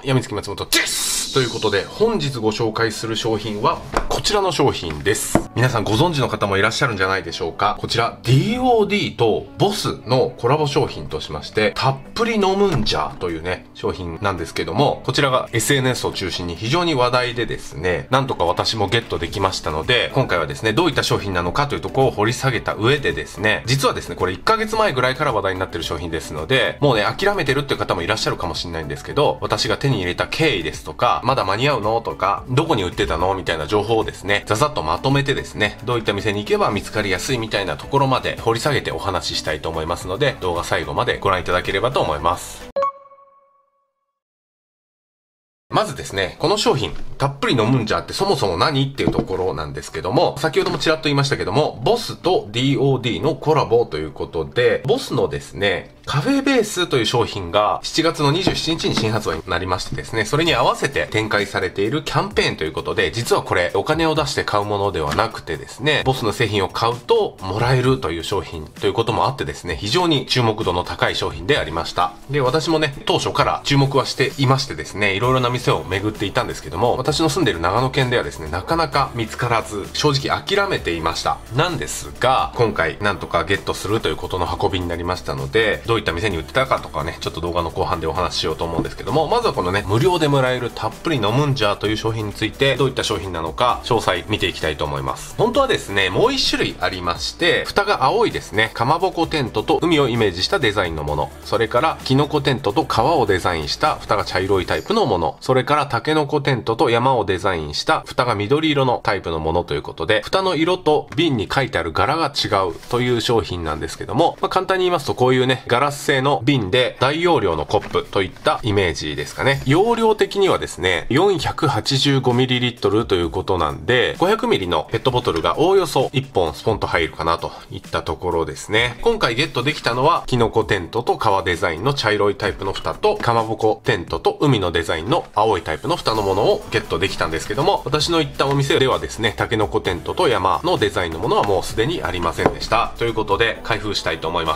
やみつき松本です。ということで、本日ご紹介する商品は、こちらの商品です。皆さんご存知の方もいらっしゃるんじゃないでしょうか。こちら、DOD とボスのコラボ商品としまして、たっぷり飲むんじゃというね、商品なんですけども、こちらが SNS を中心に非常に話題でですね、なんとか私もゲットできましたので、今回はですね、どういった商品なのかというところを掘り下げた上でですね、実はですね、これ1ヶ月前ぐらいから話題になっている商品ですので、もうね、諦めてるっていう方もいらっしゃるかもしれないんですけど、私が手に入れた経緯ですとか、まだ間に合うのとか、どこに売ってたのみたいな情報をですね、ざざっとまとめてですね、どういった店に行けば見つかりやすいみたいなところまで掘り下げてお話ししたいと思いますので、動画最後までご覧いただければと思います。まずですね、この商品、たっぷり飲むんじゃってそもそも何っていうところなんですけども、先ほどもちらっと言いましたけども、ボスと DOD のコラボということで、ボスのですね、カフェベースという商品が7月の27日に新発売になりましてですね、それに合わせて展開されているキャンペーンということで、実はこれお金を出して買うものではなくてですね、ボスの製品を買うともらえるという商品ということもあってですね、非常に注目度の高い商品でありました。で、私もね、当初から注目はしていましてですね、いろいろな店を巡っていたんですけども、私の住んでいる長野県ではですね、なかなか見つからず、正直諦めていました。なんですが、今回なんとかゲットするということの運びになりましたので、どういった店に売ってたかとかね、ちょっと動画の後半でお話ししようと思うんですけども、まずはこのね、無料でもらえるたっぷり飲むんじゃという商品について、どういった商品なのか、詳細見ていきたいと思います。本当はですね、もう一種類ありまして、蓋が青いですね、かまぼこテントと海をイメージしたデザインのもの、それからキノコテントと川をデザインした蓋が茶色いタイプのもの、それからタケノコテントと山をデザインした蓋が緑色のタイプのものということで、蓋の色と瓶に書いてある柄が違うという商品なんですけども、簡単に言いますとこういうね、ガラス製の瓶で大容量のコップといったイメージですかね。容量的にはですね、485ml ということなんで、500ml のペットボトルがおおよそ1本スポンと入るかなといったところですね。今回ゲットできたのは、キノコテントと革デザインの茶色いタイプの蓋と、かまぼこテントと海のデザインの青いタイプの蓋のものをゲットできたんですけども、私の行ったお店ではですね、タケノコテントと山のデザインのものはもうすでにありませんでした。ということで、開封したいと思います。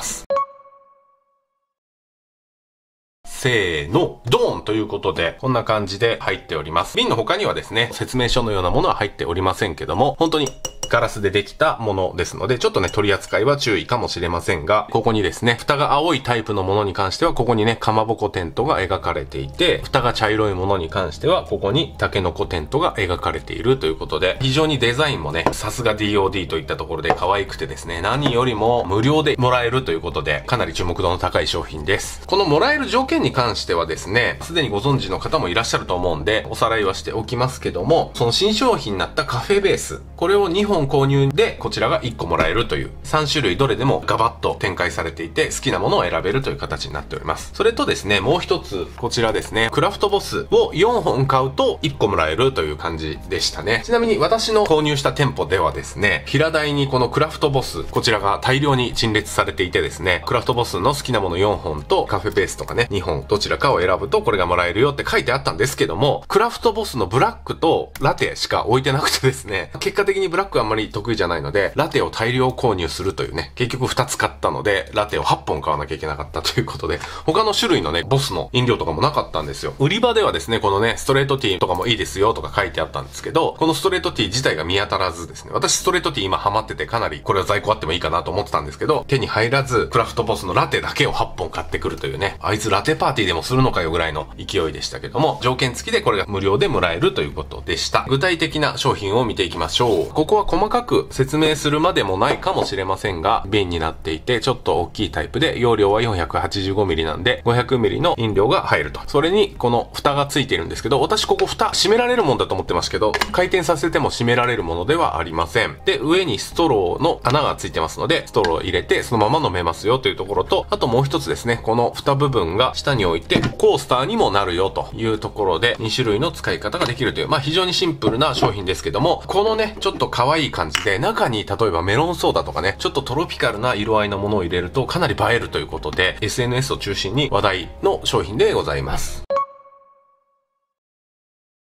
せーの、ドーンということで、こんな感じで入っております。瓶の他にはですね、説明書のようなものは入っておりませんけども、本当にガラスでできたものですので、ちょっとね、取り扱いは注意かもしれませんが、ここにですね、蓋が青いタイプのものに関しては、ここにね、かまぼこテントが描かれていて、蓋が茶色いものに関しては、ここにタケノコテントが描かれているということで、非常にデザインもね、さすが DOD といったところで可愛くてですね、何よりも無料でもらえるということで、かなり注目度の高い商品です。このもらえる条件に関してはですね、すでにご存知の方もいらっしゃると思うんで、おさらいはしておきますけども、その新商品になったカフェベース、これを2本購入で、こちらが1個もらえるという、3種類どれでもガバッと展開されていて、好きなものを選べるという形になっております。それとですね、もう一つ、こちらですね、クラフトボスを4本買うと1個もらえるという感じでしたね。ちなみに私の購入した店舗ではですね、平台にこのクラフトボス、こちらが大量に陳列されていてですね、クラフトボスの好きなもの4本とカフェベースとかね、2本どちらかを選ぶとこれがもらえるよって書いてあったんですけども、クラフトボスのブラックとラテしか置いてなくてですね、結果的にブラックはあんまり得意じゃないので、ラテを大量購入するというね、結局2つ買ったので、ラテを8本買わなきゃいけなかったということで、他の種類のね、ボスの飲料とかもなかったんですよ。売り場ではですね、このね、ストレートティーとかもいいですよとか書いてあったんですけど、このストレートティー自体が見当たらずですね、私ストレートティー今ハマっててかなりこれは在庫あってもいいかなと思ってたんですけど、手に入らず、クラフトボスのラテだけを8本買ってくるというね、あいつラテパーティーでもするのかよぐらいの勢いでしたけども、条件付きでこれが無料でもらえるということでした。具体的な商品を見ていきましょう。ここは細かく説明するまでもないかもしれませんが、瓶になっていてちょっと大きいタイプで、容量は 485ml なんで 500ml の飲料が入ると。それにこの蓋がついているんですけど、私ここ蓋閉められるもんだと思ってましたけど、回転させても閉められるものではありません。で、上にストローの穴がついてますので、ストローを入れてそのまま飲めますよというところと、あともう一つですね、この蓋部分が下に置いてコースターにもなるよというところで、2種類の使い方ができるという、非常にシンプルな商品ですけども、このね、ちょっと可愛い感じで、中に例えばメロンソーダとかね、ちょっとトロピカルな色合いのものを入れるとかなり映えるということで、 SNS を中心に話題の商品でございます。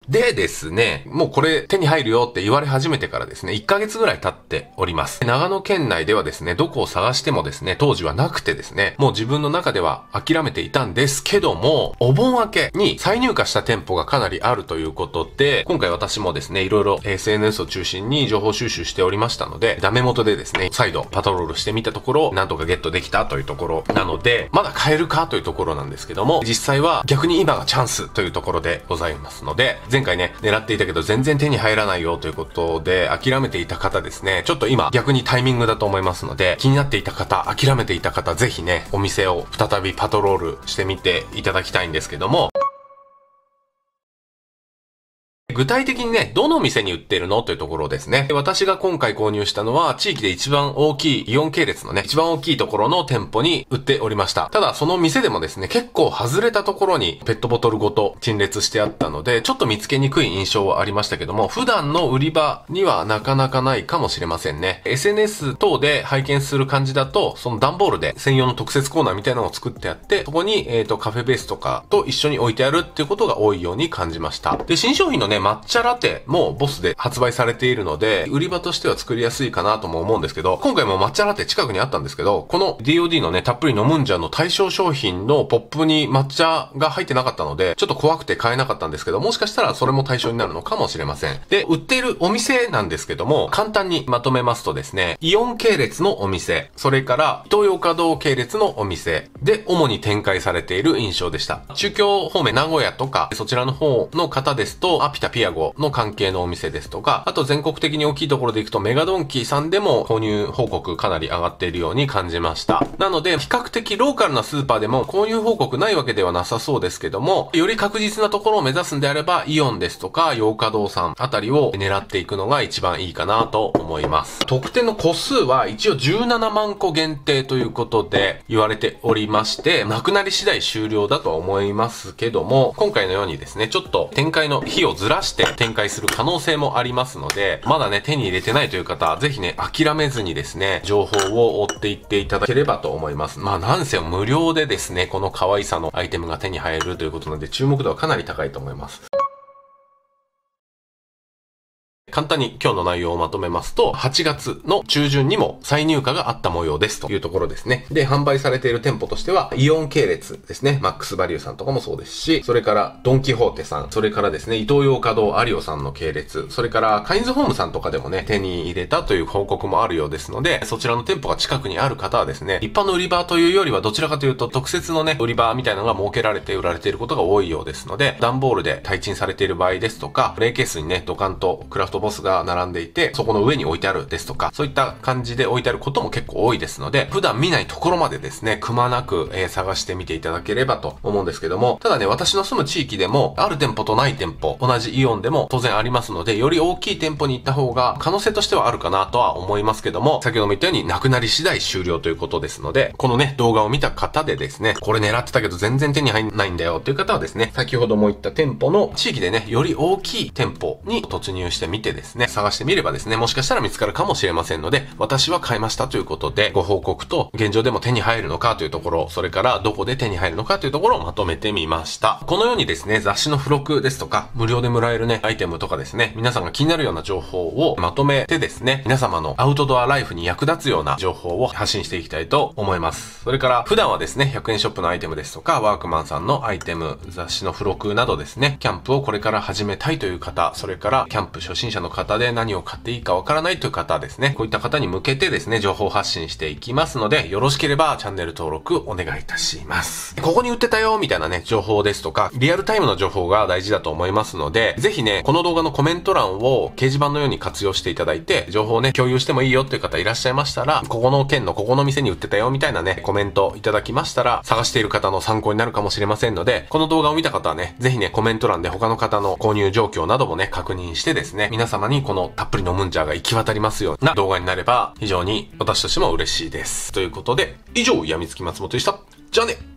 でですね、もうこれ手に入るよって言われ始めてからですね、1ヶ月ぐらい経っております。長野県内ではですね、どこを探してもですね、当時はなくてですね、もう自分の中では諦めていたんですけども、お盆明けに再入荷した店舗がかなりあるということで、今回私もですね、いろいろ SNS を中心に情報収集しておりましたので、ダメ元でですね、再度パトロールしてみたところ、なんとかゲットできたというところなので、まだ買えるかというところなんですけども、実際は逆に今がチャンスというところでございますので、前回ね、狙っていたけど全然手に入らないよということで諦めていた方ですね、ちょっと今逆にタイミングだと思いますので、気になっていた方、諦めていた方、ぜひね、お店を再びパトロールしてみていただきたいんですけども、具体的にね、どの店に売ってるのというところですね。私が今回購入したのは、地域で一番大きいイオン系列のね、一番大きいところの店舗に売っておりました。ただ、その店でもですね、結構外れたところにペットボトルごと陳列してあったので、ちょっと見つけにくい印象はありましたけども、普段の売り場にはなかなかないかもしれませんね。SNS 等で拝見する感じだと、その段ボールで専用の特設コーナーみたいなのを作ってあって、そこに、カフェベースとかと一緒に置いてあるっていうことが多いように感じました。で、新商品のね、抹茶ラテもボスで発売されているので、売り場としては作りやすいかなとも思うんですけど、今回も抹茶ラテ近くにあったんですけど、この DOD のね、たっぷり飲むんじゃの対象商品のポップに抹茶が入ってなかったので、ちょっと怖くて買えなかったんですけど、もしかしたらそれも対象になるのかもしれません。で、売っているお店なんですけども、簡単にまとめますとですね、イオン系列のお店、それからイトーヨーカドー系列のお店で主に展開されている印象でした。中京方面名古屋とか、そちらの方の方ですと、アピタピアゴの関係のお店ですとか、あと全国的に大きいところで行くとメガドンキさんでも購入報告かなり上がっているように感じました。なので、比較的ローカルなスーパーでも購入報告ないわけではなさそうですけども、より確実なところを目指すんであれば、イオンですとか、ヨーカドーさんあたりを狙っていくのが一番いいかなと思います。特典の個数は一応17万個限定ということで言われておりまして、なくなり次第終了だとは思いますけども、今回のようにですね、ちょっと展開の日をずらして展開する可能性もありますので、まだね、手に入れてないという方、ぜひね、諦めずにですね、情報を追っていっていただければと思います。まあ、なんせ無料でですね、この可愛さのアイテムが手に入るということなので、注目度はかなり高いと思います。簡単に今日の内容をまとめますと、8月の中旬にも再入荷があった模様ですというところですね。で、販売されている店舗としては、イオン系列ですね。マックスバリューさんとかもそうですし、それからドンキホーテさん、それからですね、イトーヨーカドーアリオさんの系列、それからカインズホームさんとかでもね、手に入れたという報告もあるようですので、そちらの店舗が近くにある方はですね、一般の売り場というよりはどちらかというと特設のね、売り場みたいなのが設けられて売られていることが多いようですので、段ボールで対陳されている場合ですとか、冷ケースにね、ドカンとクラフトボスが並んでいて、そこの上に置いてあるですとか、そういった感じで置いてあることも結構多いですので、普段見ないところまでですね、くまなく、探してみていただければと思うんですけども、ただね、私の住む地域でも、ある店舗とない店舗、同じイオンでも当然ありますので、より大きい店舗に行った方が可能性としてはあるかなとは思いますけども、先ほども言ったようになくなり次第終了ということですので、このね、動画を見た方でですね、これ狙ってたけど全然手に入んないんだよという方はですね、先ほども言った店舗の地域でね、より大きい店舗に突入してみてですね、探してみればですね、もしかしたら見つかるかもしれませんので、私は買いましたということで、ご報告と、現状でも手に入るのかというところ、それからどこで手に入るのかというところをまとめてみました。このようにですね、雑誌の付録ですとか、無料でもらえるね、アイテムとかですね、皆さんが気になるような情報をまとめてですね、皆様のアウトドアライフに役立つような情報を発信していきたいと思います。それから、普段はですね、100円ショップのアイテムですとか、ワークマンさんのアイテム、雑誌の付録などですね、キャンプをこれから始めたいという方、それからキャンプ初心者の方で何を買っていいかわからないという方ですね、こういった方に向けてですね、情報発信していきますので、よろしければチャンネル登録お願いいたします。ここに売ってたよみたいなね、情報ですとか、リアルタイムの情報が大事だと思いますので、ぜひね、この動画のコメント欄を掲示板のように活用していただいて、情報をね、共有してもいいよっていう方いらっしゃいましたら、ここの県のここの店に売ってたよみたいなね、コメントいただきましたら、探している方の参考になるかもしれませんので、この動画を見た方はね、ぜひね、コメント欄で他の方の購入状況などもね、確認してですね、皆様にこのたっぷりのムンジャーが行き渡りますような動画になれば、非常に私としても嬉しいです。ということで、以上、やみつき松本でした。じゃあね。